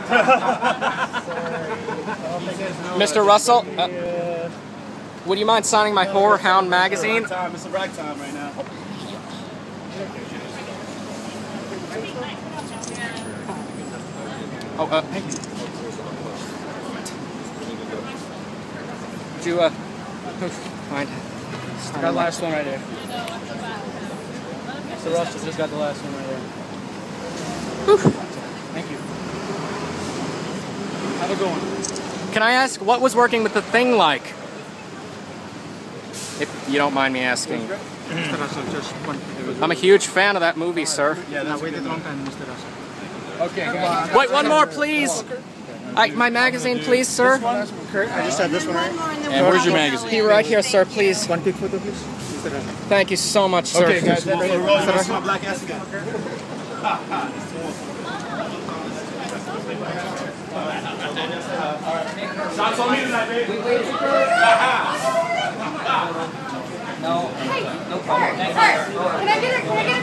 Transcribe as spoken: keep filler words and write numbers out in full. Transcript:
Mister Russell, uh, would you mind signing my Horror Hound magazine? It's a rag time right now. Oh, uh, thank you. Would you, uh, mind? I got the last one right there. Mister Russell just got the last one right there. Whew. Thank you. Have a good one. Can I ask, what was working with the Thing like? If you don't mind me asking. Mister Russell, just one. I'm a huge fan of that movie, sir. Yeah, Now waited a long time, Mister Russell. Okay, come on. Wait, one more, please. I, my magazine, please, sir. Kurt, I just had this one right. And where's your magazine? Here, right here, sir, please. One quick photo, please. Mister Russell. Thank you so much, sir. Okay, guys, that's Mister Mister Russell. my black ass again. Shots on me tonight, baby. No, no problem. Can I get it? Can I get it?